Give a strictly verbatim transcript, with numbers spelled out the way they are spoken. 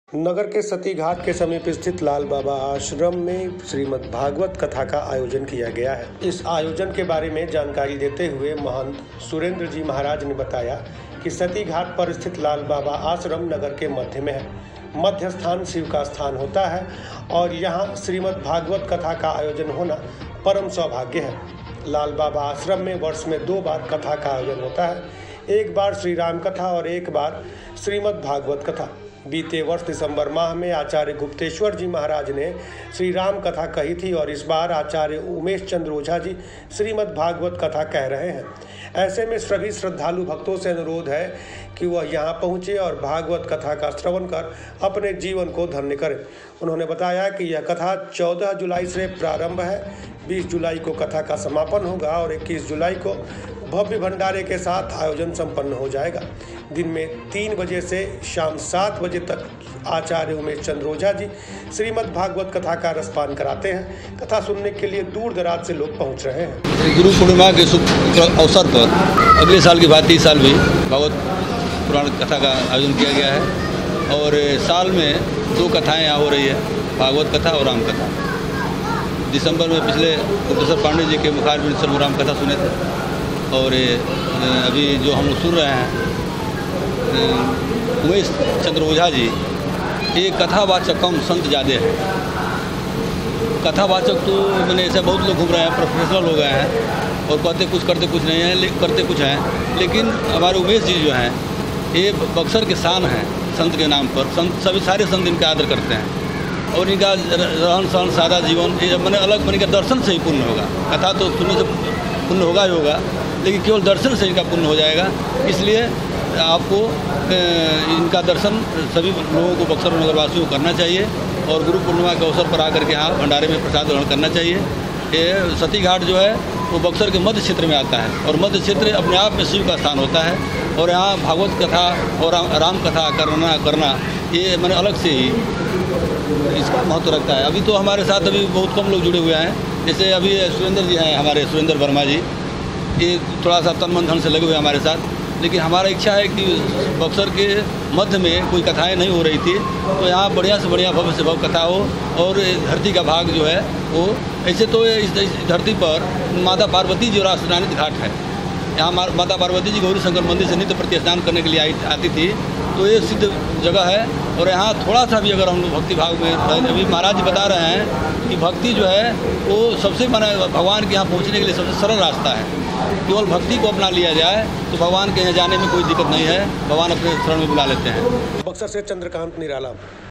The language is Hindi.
नगर के सती घाट के समीप स्थित लाल बाबा आश्रम में श्रीमद् भागवत कथा का आयोजन किया गया है। इस आयोजन के बारे में जानकारी देते हुए महंत सुरेंद्र जी महाराज ने बताया कि सती घाट पर स्थित लाल बाबा आश्रम नगर के मध्य में है। मध्य स्थान शिव का स्थान होता है और यहाँ श्रीमद् भागवत कथा का आयोजन होना परम सौभाग्य है। लाल बाबा आश्रम में वर्ष में दो बार कथा का आयोजन होता है, एक बार श्री राम कथा और एक बार श्रीमद् भागवत कथा। बीते वर्ष दिसंबर माह में आचार्य गुप्तेश्वर जी महाराज ने श्री राम कथा कही थी और इस बार आचार्य उमेश चंद्र ओझा जी श्रीमद् भागवत कथा कह रहे हैं। ऐसे में सभी श्रद्धालु भक्तों से अनुरोध है कि वह यहाँ पहुँचे और भागवत कथा का श्रवण कर अपने जीवन को धन्य करें। उन्होंने बताया कि यह कथा चौदह जुलाई से प्रारंभ है, बीस जुलाई को कथा का समापन होगा और इक्कीस जुलाई को भव्य भंडारे के साथ आयोजन संपन्न हो जाएगा। दिन में तीन बजे से शाम सात बजे तक आचार्य उमेश चंद्र ओझा जी श्रीमद् भागवत कथा का रसपान कराते हैं। कथा सुनने के लिए दूर दराज से लोग पहुंच रहे हैं। गुरु पूर्णिमा के शुभ अवसर पर अगले साल की भांति इस साल भी भागवत पुराण कथा का आयोजन किया गया है और साल में दो कथाएँ यहाँ हो रही है, भागवत कथा और राम कथा। दिसंबर में पिछले गुप्तेश्वर पांडे जी के मुखारबिंद से राम कथा सुने थे और अभी जो हम लोग सुन रहे हैं उमेश चंद्र ओझा जी, ये कथावाचक कम संत ज़्यादा है। कथावाचक तो मैंने ऐसे बहुत लोग घूम रहे हैं, प्रोफेशनल हो गए हैं और कहते कुछ करते कुछ नहीं हैं, करते कुछ हैं। लेकिन हमारे उमेश जी जो हैं ये बक्सर के शान हैं संत के नाम पर। संत सभी सारे संत इनका आदर करते हैं और इनका रहन सहन सादा जीवन ये मैंने अलग मैंने दर्शन से ही पुण्य होगा। कथा तो सुनने से पुण्य होगा ही होगा, लेकिन केवल दर्शन से इनका पुण्य हो जाएगा। इसलिए आपको इनका दर्शन सभी लोगों को बक्सर नगरवासियों को करना चाहिए और गुरु पूर्णिमा के अवसर पर आकर के यहाँ भंडारे में प्रसाद ग्रहण करना चाहिए। ये सती घाट जो है वो बक्सर के मध्य क्षेत्र में आता है और मध्य क्षेत्र अपने आप में शिव का स्थान होता है और यहाँ भागवत कथा और राम, राम कथा करना करना ये मैंने अलग से ही इसका महत्व रखता है। अभी तो हमारे साथ अभी बहुत कम लोग जुड़े हुए हैं, जैसे अभी सुरेंद्र जी हैं, हमारे सुरेंद्र वर्मा जी, ये थोड़ा सा तन मन धन से लगे हुए हमारे साथ। लेकिन हमारा इच्छा है कि बक्सर के मध्य में कोई कथाएं नहीं हो रही थी तो यहाँ बढ़िया से बढ़िया भव्य से भव्य कथा हो और धरती का भाग जो है वो ऐसे तो इस धरती पर माता पार्वती जी राष्ट्रनानित घाट है। यहाँ माता पार्वती जी गौरी शंकर मंदिर से नित्य प्रति स्नान करने के लिए आई आती थी, तो ये सिद्ध जगह है। और यहाँ थोड़ा सा भी अगर हम लोग भक्ति भाव में, अभी महाराज जी बता रहे हैं कि भक्ति जो है वो सबसे माने भगवान के यहाँ पहुँचने के लिए सबसे सरल रास्ता है। केवल भक्ति को अपना लिया जाए तो भगवान के यहाँ जाने में कोई दिक्कत नहीं है, भगवान अपने शरण में बुला लेते हैं। बक्सर से चंद्रकांत निराला।